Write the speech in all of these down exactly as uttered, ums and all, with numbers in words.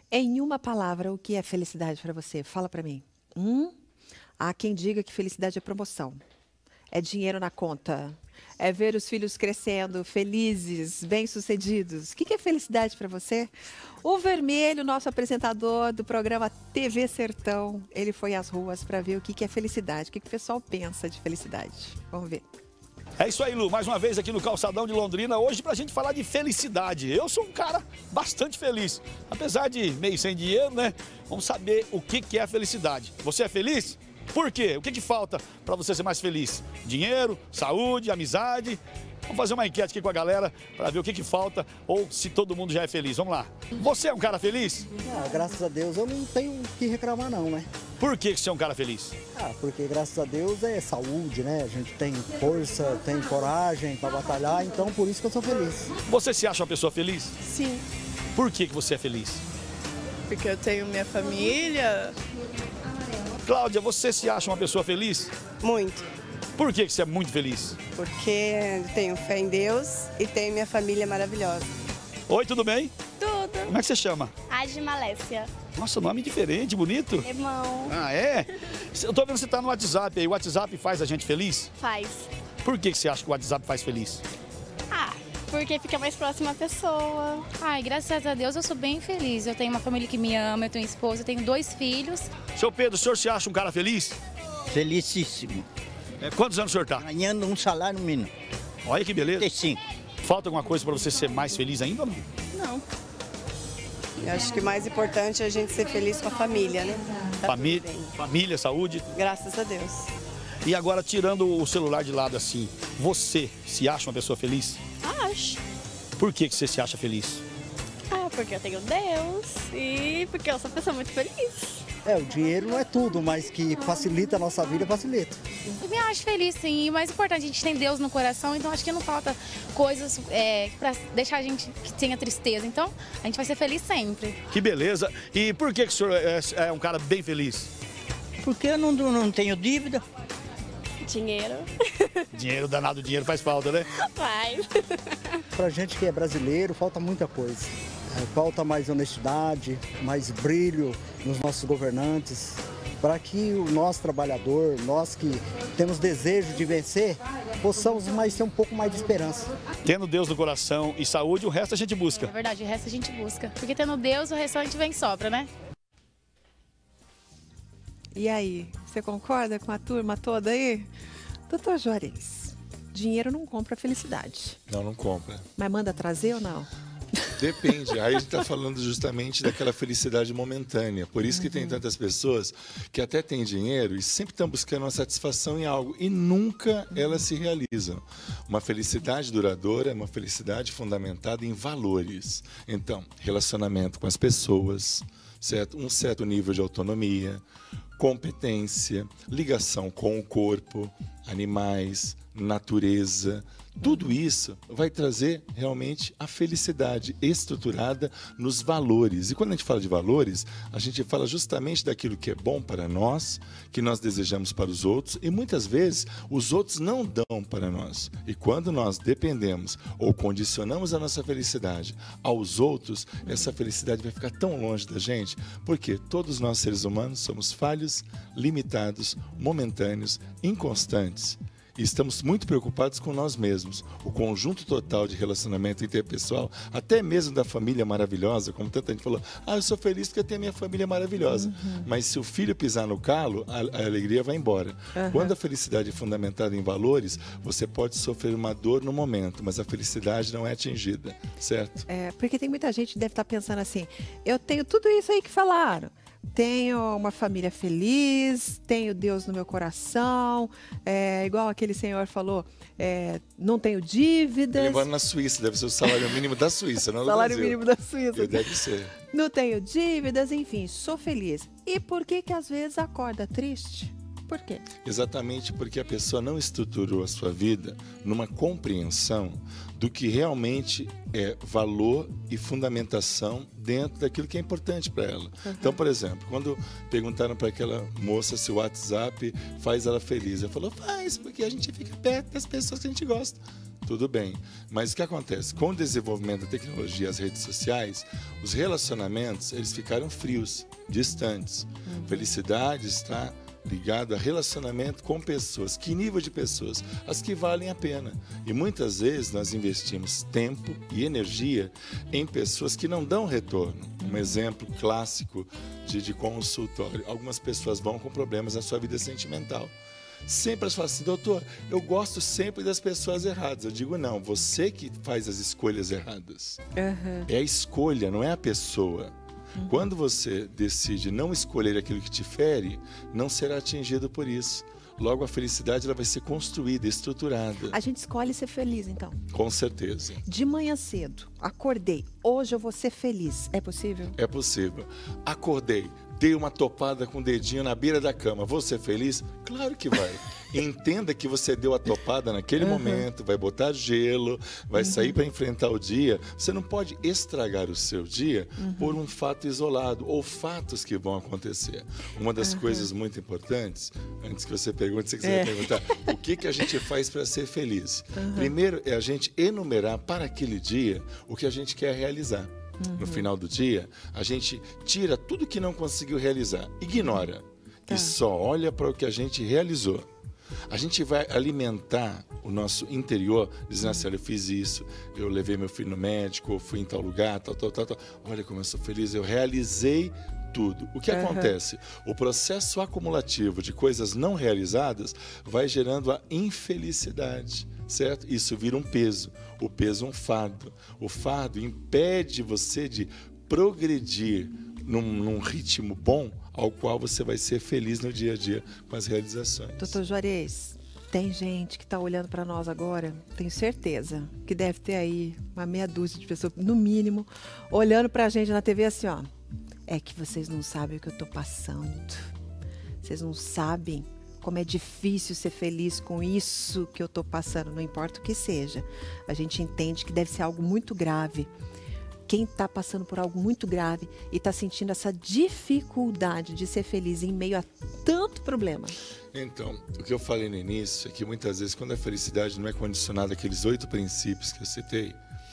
Em uma palavra, o que é felicidade para você? Fala para mim. Hum? Há quem diga que felicidade é promoção. É dinheiro na conta. É ver os filhos crescendo, felizes, bem-sucedidos. O que é felicidade para você? O Vermelho, nosso apresentador do programa T V Sertão, ele foi às ruas para ver o que é felicidade, o que o pessoal pensa de felicidade. Vamos ver. É isso aí, Lu. Mais uma vez aqui no Calçadão de Londrina, hoje pra gente falar de felicidade. Eu sou um cara bastante feliz. Apesar de meio sem dinheiro, né? Vamos saber o que que é a felicidade. Você é feliz? Por quê? O que que falta para você ser mais feliz? Dinheiro, saúde, amizade? Vamos fazer uma enquete aqui com a galera para ver o que que falta ou se todo mundo já é feliz. Vamos lá. Você é um cara feliz? Ah, graças a Deus eu não tenho o que reclamar não, né? Por que que você é um cara feliz? Ah, porque graças a Deus é saúde, né? A gente tem força, tem coragem para batalhar, então por isso que eu sou feliz. Você se acha uma pessoa feliz? Sim, Por que que você é feliz? porque eu tenho minha família. Cláudia, você se acha uma pessoa feliz? Muito, Por que que você é muito feliz? porque eu tenho fé em Deus e tenho minha família maravilhosa. Oi, tudo bem? Tudo. Como é que você chama? Age Malécia. Nossa, nome diferente, bonito. Irmão. Ah, é? Eu tô vendo que você tá no WhatsApp aí. O WhatsApp faz a gente feliz? Faz. Por que que você acha que o WhatsApp faz feliz? Ah, porque fica mais próxima a pessoa. Ai, graças a Deus eu sou bem feliz. Eu tenho uma família que me ama, eu tenho esposa, eu tenho dois filhos. Seu Pedro, o senhor se acha um cara feliz? Felicíssimo. É, quantos anos o senhor tá? Ganhando um salário mínimo. Olha que beleza. trinta e cinco. Falta alguma coisa pra você ser mais feliz ainda ou não? Não. Eu acho que o mais importante é a gente ser feliz com a família, né? Tá Família, tudo bem. família, saúde. Graças a Deus. E agora, tirando o celular de lado assim, você se acha uma pessoa feliz? Acho. Por que que você se acha feliz? Ah, porque eu tenho Deus e porque eu sou uma pessoa muito feliz. É, o dinheiro não é tudo, mas que facilita a nossa vida, facilita. Eu me acho feliz, sim. E o mais importante, a gente tem Deus no coração, então acho que não falta coisas é, para deixar a gente que tenha tristeza. Então, a gente vai ser feliz sempre. Que beleza. E por que que o senhor é, é um cara bem feliz? Porque eu não, não tenho dívida. Dinheiro. Dinheiro danado, dinheiro faz falta, né? Faz. Pra gente que é brasileiro, falta muita coisa. É, falta mais honestidade, mais brilho nos nossos governantes, para que o nosso trabalhador, nós que temos desejo de vencer, possamos mais ter um pouco mais de esperança. Tendo Deus no coração e saúde, o resto a gente É busca. verdade, o resto a gente busca. Porque tendo Deus, o resto a gente vem e sobra, né? E aí, você concorda com a turma toda aí? Doutor Juarez, dinheiro não compra felicidade. Não, não compra. Mas manda trazer ou não? Depende. Aí a gente está falando justamente daquela felicidade momentânea. Por isso que tem tantas pessoas que até têm dinheiro e sempre estão buscando uma satisfação em algo e nunca elas se realizam. Uma felicidade duradoura é uma felicidade fundamentada em valores. Então, relacionamento com as pessoas, certo? Um certo nível de autonomia, competência, ligação com o corpo, animais, natureza. Tudo isso vai trazer realmente a felicidade estruturada nos valores. E quando a gente fala de valores, a gente fala justamente daquilo que é bom para nós, que nós desejamos para os outros, e muitas vezes os outros não dão para nós. E quando nós dependemos ou condicionamos a nossa felicidade aos outros, essa felicidade vai ficar tão longe da gente, porque todos nós seres humanos somos falhos, limitados, momentâneos, inconstantes. E estamos muito preocupados com nós mesmos. O conjunto total de relacionamento interpessoal, até mesmo da família maravilhosa, como tanta gente falou, ah, eu sou feliz porque eu tenho minha família maravilhosa. Uhum. Mas se o filho pisar no calo, a, a alegria vai embora. Uhum. Quando a felicidade é fundamentada em valores, você pode sofrer uma dor no momento, mas a felicidade não é atingida, certo? É, porque tem muita gente que deve estar pensando assim, eu tenho tudo isso aí que falaram. Tenho uma família feliz, tenho Deus no meu coração, é, igual aquele senhor falou, é, não tenho dívidas. Ele mora na Suíça, deve ser o salário mínimo da Suíça, não do salário Brasil. mínimo da Suíça. Deve ser. Não tenho dívidas, enfim, sou feliz. E por que que às vezes acorda triste? Por quê? Exatamente porque a pessoa não estruturou a sua vida numa compreensão do que realmente é valor e fundamentação dentro daquilo que é importante para ela. Uhum. Então, por exemplo, quando perguntaram para aquela moça se o WhatsApp faz ela feliz, ela falou, faz, porque a gente fica perto das pessoas que a gente gosta. tudo bem. Mas o que acontece? Com o desenvolvimento da tecnologia e as redes sociais, os relacionamentos, eles ficaram frios, distantes. Uhum. Felicidade está ligado a relacionamento com pessoas. Que nível de pessoas? As que valem a pena. E muitas vezes nós investimos tempo e energia em pessoas que não dão retorno. Um exemplo clássico de, de consultório. Algumas pessoas vão com problemas na sua vida sentimental. Sempre elas falam assim, doutor, eu gosto sempre das pessoas erradas. Eu digo, não, você que faz as escolhas erradas. Uhum. É a escolha, não é a pessoa. Uhum. Quando você decide não escolher aquilo que te fere, não será atingido por isso. Logo, a felicidade ela vai ser construída, estruturada. A gente escolhe ser feliz, então. Com certeza. De manhã cedo, acordei, hoje eu vou ser feliz. É possível? É possível. Acordei, dei uma topada com o dedinho na beira da cama. Vou ser feliz? Claro que vai. Entenda que você deu a topada naquele uhum. momento, vai botar gelo, vai uhum. sair para enfrentar o dia. Você não pode estragar o seu dia uhum. por um fato isolado ou fatos que vão acontecer. Uma das uhum. coisas muito importantes, antes que você pergunte, se você é. vai perguntar, o que, que a gente faz para ser feliz? Uhum. Primeiro é a gente enumerar para aquele dia o que a gente quer realizar. Uhum. No final do dia, a gente tira tudo que não conseguiu realizar, ignora tá. e só olha para o que a gente realizou. A gente vai alimentar o nosso interior, dizendo assim, olha, eu fiz isso, eu levei meu filho no médico, eu fui em tal lugar, tal, tal, tal, tal. Olha como eu sou feliz, eu realizei tudo. O que uhum. acontece? O processo acumulativo de coisas não realizadas vai gerando a infelicidade, certo? Isso vira um peso, o peso um fardo. O fardo impede você de progredir num, num ritmo bom ao qual você vai ser feliz no dia a dia com as realizações. Doutor Juarez, tem gente que está olhando para nós agora, tenho certeza, que deve ter aí uma meia dúzia de pessoas, no mínimo, olhando para a gente na T V assim, ó. É que vocês não sabem o que eu estou passando. Vocês não sabem como é difícil ser feliz com isso que eu estou passando, não importa o que seja. A gente entende que deve ser algo muito grave. Quem está passando por algo muito grave e está sentindo essa dificuldade de ser feliz em meio a tanto problema. Então, o que eu falei no início é que muitas vezes quando a felicidade não é condicionada àqueles oito princípios que eu citei,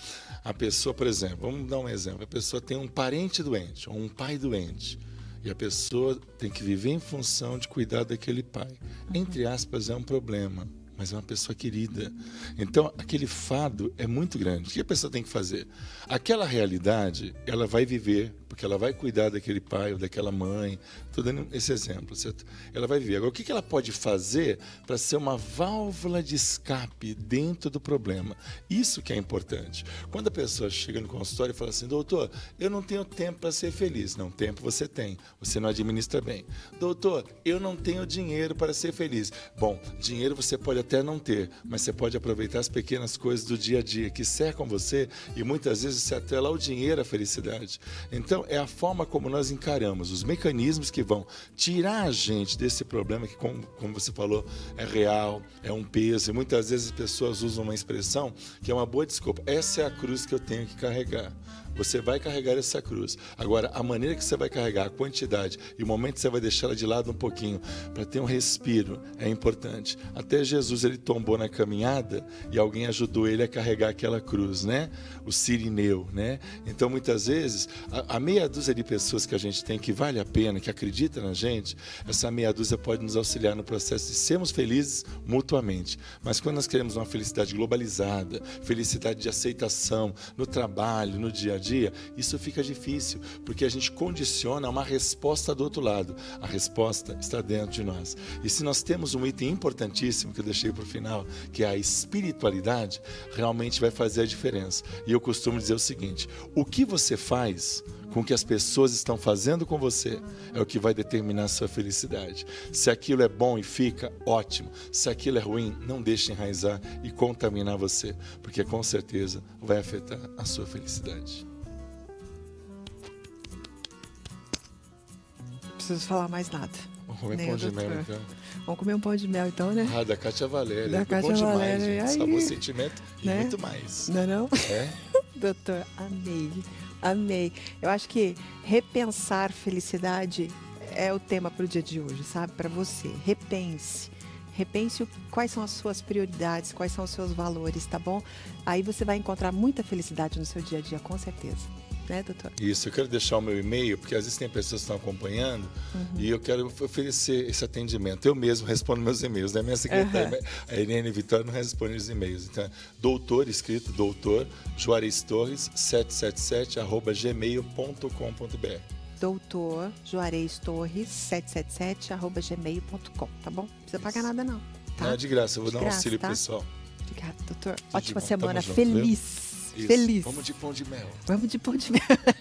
a pessoa, por exemplo, vamos dar um exemplo, a pessoa tem um parente doente ou um pai doente e a pessoa tem que viver em função de cuidar daquele pai. Uhum. Entre aspas, é um problema. Mas é uma pessoa querida. Então, aquele fardo é muito grande. O que a pessoa tem que fazer? Aquela realidade, ela vai viver, porque ela vai cuidar daquele pai ou daquela mãe. Estou dando esse exemplo, certo? Ela vai viver. Agora, o que ela pode fazer para ser uma válvula de escape dentro do problema? Isso que é importante. Quando a pessoa chega no consultório e fala assim, doutor, eu não tenho tempo para ser feliz. Não, tempo você tem. Você não administra bem. Doutor, eu não tenho dinheiro para ser feliz. Bom, dinheiro você pode até não ter, mas você pode aproveitar as pequenas coisas do dia a dia que cercam você e muitas vezes se atrela ao dinheiro, à felicidade. Então, é a forma como nós encaramos os mecanismos que vão tirar a gente desse problema que, como, como você falou, é real, é um peso. E muitas vezes as pessoas usam uma expressão que é uma boa desculpa. Essa é a cruz que eu tenho que carregar. Você vai carregar essa cruz. Agora, a maneira que você vai carregar, a quantidade e o momento que você vai deixar ela de lado um pouquinho para ter um respiro é importante. Até Jesus, ele tombou na caminhada e alguém ajudou ele a carregar aquela cruz, né? O Cirineu, né? Então, muitas vezes, a, a meia dúzia de pessoas que a gente tem que vale a pena, que acredita na gente, essa meia dúzia pode nos auxiliar no processo de sermos felizes mutuamente. Mas quando nós queremos uma felicidade globalizada, felicidade de aceitação no trabalho, no dia a dia, dia, isso fica difícil, porque a gente condiciona uma resposta do outro lado. A resposta está dentro de nós. E se nós temos um item importantíssimo que eu deixei para o final, que é a espiritualidade, realmente vai fazer a diferença. E eu costumo dizer o seguinte, o que você faz com o que as pessoas estão fazendo com você é o que vai determinar a sua felicidade. Se aquilo é bom e fica, ótimo. Se aquilo é ruim, não deixe enraizar e contaminar você, porque com certeza vai afetar a sua felicidade. Não preciso falar mais nada. Vamos comer Nem pão de mel, então. Vamos comer um pão de mel, então, né? Ah, da Kátia Valéria. Da Kátia bom Valéria. demais, gente. Aí, sabor, sentimento e né? muito mais. Não é não? É? Doutor, amei. Amei. Eu acho que repensar felicidade é o tema para o dia de hoje, sabe? Para você. Repense. Repense o, quais são as suas prioridades, quais são os seus valores, tá bom? Aí você vai encontrar muita felicidade no seu dia a dia, com certeza. Né, doutor? Isso, eu quero deixar o meu e-mail, porque às vezes tem pessoas que estão acompanhando uhum. e eu quero oferecer esse atendimento. Eu mesmo respondo meus e-mails, né? Minha secretária, uhum. a Irene Vitória, não responde os e-mails. Então, doutor, escrito doutor, Juarez Torres, sete sete sete, arroba gmail ponto com ponto br. doutor Juarez Torres, sete sete sete, arroba gmail ponto com, tá bom? Não precisa pagar nada não, tá? Não, é de graça, eu vou de dar um graça, auxílio tá? pessoal. Obrigada, doutor. Tudo Ótima bom. semana, Junto, feliz. Isso. Feliz. Vamos de pão de mel. Vamos de pão de mel.